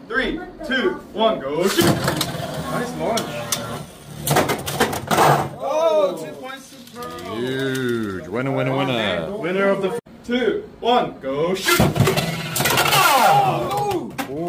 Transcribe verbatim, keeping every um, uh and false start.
Three, two, one, go shoot! Nice launch. Oh, two points to Pearl. Huge. Winner, winner, winner. Winner of the two, one, go shoot!